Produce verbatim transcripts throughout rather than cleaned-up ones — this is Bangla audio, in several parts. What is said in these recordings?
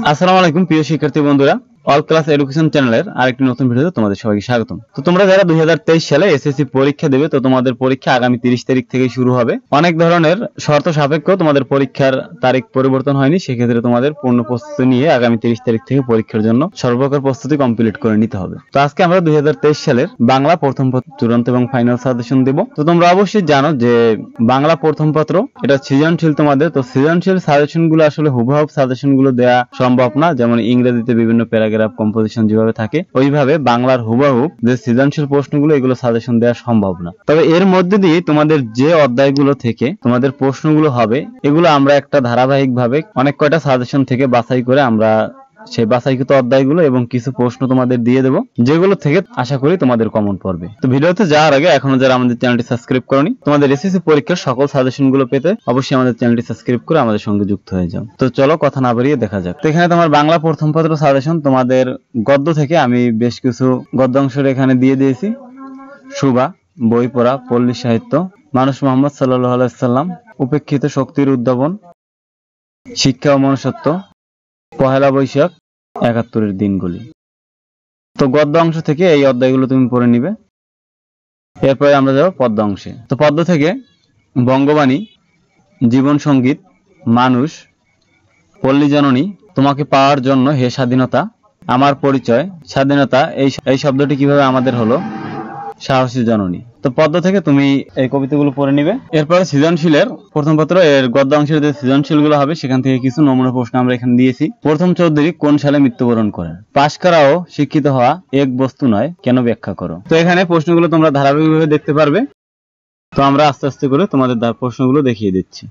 আসসালামু আলাইকুম প্রিয় শিক্ষার্থী বন্ধুরা, অল ক্লাস এডুকেশন চ্যানেলের আরেকটি নতুন ভিডিওতে তোমাদের সবাইকে স্বাগতম। তো তোমরা যারা দুই হাজার তেইশ সালে এসএসসি পরীক্ষা দেবে, তো তোমাদের পরীক্ষা আগামী তিরিশ তারিখ থেকে শুরু হবে। অনেক ধরনের শর্ত সাপেক্ষ তোমাদের পরীক্ষার তারিখ পরিবর্তন হয়নি, সেক্ষেত্রে তোমাদের পূর্ণ প্রস্তুতি নিয়ে আগামী তিরিশ তারিখ থেকে পরীক্ষার জন্য সর্বপ্রকার প্রস্তুতি কমপ্লিট করে নিতে হবে। তো আজকে আমরা দুই হাজার তেইশ সালের বাংলা প্রথম পত্র চূড়ান্ত এবং ফাইনাল সাজেশন দেব। তো তোমরা অবশ্যই জানো যে বাংলা প্রথম পত্র এটা সৃজনশীল তোমাদের, তো সৃজনশীল সাজেশন গুলো আসলে হুবহু সাজেশন গুলো দেওয়া সম্ভব না। যেমন ইংরেজিতে বিভিন্ন প্যারাগ্রাফ কম্পোজিশন যেভাবে থাকে, ওইভাবে বাংলার হুবহু যে সৃজনশীল প্রশ্নগুলো এগুলো সাজেশন দেওয়া সম্ভব না। তবে এর মধ্যে দিয়ে তোমাদের যে অধ্যায়গুলো থেকে তোমাদের প্রশ্নগুলো হবে, এগুলো আমরা একটা ধারাবাহিক ভাবে অনেক কয়টা সাজেশন থেকে বাছাই করে আমরা সেই বাছাইকৃত অধ্যায়গুলো এবং কিছু প্রশ্ন তোমাদের দিয়ে দেবো, যেগুলো থেকে আশা করি তোমাদের কমন পড়বে। তো ভিডিওতে যাওয়ার আগে এখনো যারা আমাদের চ্যানেলটি সাবস্ক্রাইব করনি, তোমাদের এসএসসি পরীক্ষার সকল সাজেশন গুলো পেতে অবশ্যই আমাদের চ্যানেলটি সাবস্ক্রাইব করে আমাদের সঙ্গে যুক্ত হয়ে যাও। তো চলো কথা না বাড়িয়ে দেখা যাক। তো এখানে তোমার বাংলা প্রথম পত্র সাজেশন তোমাদের গদ্য থেকে আমি বেশ কিছু গদ্যাংশ এখানে দিয়ে দিয়েছি। সুবা, বই পড়া, পল্লী সাহিত্য, মানুষ মোহাম্মদ সাল্লাল্লাহু আলাইহি সাল্লাম, উপেক্ষিত শক্তির উদ্ভাবন, শিক্ষা ও মনুষ্যত্ব, পহেলা বৈশাখ, একাত্তরের দিনগুলি। তো গদ্য অংশ থেকে এই অধ্যায়গুলো তুমি পড়ে নিবে। এরপরে আমরা যাব পদ্য অংশে। তো পদ্য থেকে বঙ্গবাণী, জীবন সঙ্গীত, মানুষ, পল্লী জননী, তোমাকে পাওয়ার জন্য হে স্বাধীনতা, আমার পরিচয়, স্বাধীনতা এই এই শব্দটি কিভাবে আমাদের হলো, সাহসী জননী। তো পদ্য থেকে তুমি এই কবিতাগুলো পড়ে নিবে। এরপরে সৃজনশীলের প্রথম পত্র এর গদ্য অংশের যে সৃজনশীল গুলো হবে, সেখান থেকে কিছু নমুনা প্রশ্ন আমরা এখানে দিয়েছি। প্রথম চৌধুরী কোন সালে মৃত্যুবরণ করেন? পাশ করা ও শিক্ষিত হওয়া এক বস্তু নয়, কেন ব্যাখ্যা করো? তো এখানে প্রশ্নগুলো তোমরা ধারাবাহিকভাবে দেখতে পারবে। তো আমরা আস্তে আস্তে করে তোমাদের প্রশ্নগুলো দেখিয়ে দিচ্ছি।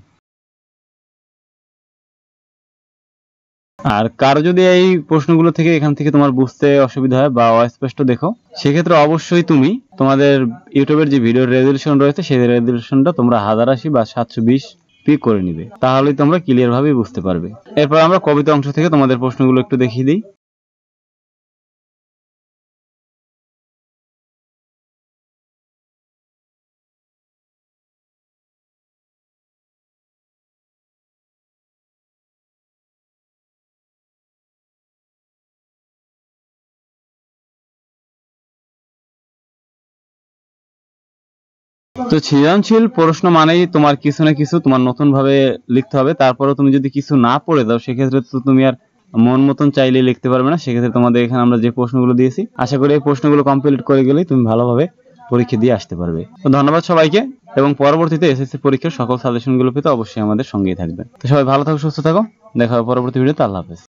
আর কারো যদি এই প্রশ্নগুলো থেকে এখান থেকে তোমার বুঝতে অসুবিধা হয় বা অস্পষ্ট দেখো, সেক্ষেত্রে অবশ্যই তুমি তোমাদের ইউটিউবের যে ভিডিও রেজলিউশন রয়েছে, সেই রেজলিউশনটা তোমরা হাজার আশি বা সাতশো বিশ পি করে নিবে, তাহলেই তোমরা ক্লিয়ার ভাবে বুঝতে পারবে। এরপর আমরা কবিতা অংশ থেকে তোমাদের প্রশ্নগুলো একটু দেখিয়ে দিই। তো সৃজনশীল প্রশ্ন মানেই তোমার কিছু না কিছু তোমার নতুন ভাবে লিখতে হবে। তারপরেও তুমি যদি কিছু না পড়ে দাও, সেক্ষেত্রে তো তুমি আর মন মতন চাইলে লিখতে পারবে না। সেক্ষেত্রে তোমাদের এখানে আমরা যে প্রশ্নগুলো দিয়েছি, আশা করি এই প্রশ্নগুলো কমপ্লিট করে গেলেই তুমি ভালোভাবে পরীক্ষা দিয়ে আসতে পারবে। তো ধন্যবাদ সবাইকে, এবং পরবর্তীতে এসএসসি পরীক্ষার সকল সাজেশনগুলো পেতে অবশ্যই আমাদের সঙ্গেই থাকবে। তো সবাই ভালো থাকো, সুস্থ থাকো, দেখা হবে পরবর্তী ভিডিওতে। আল্লাহ হাফেজ।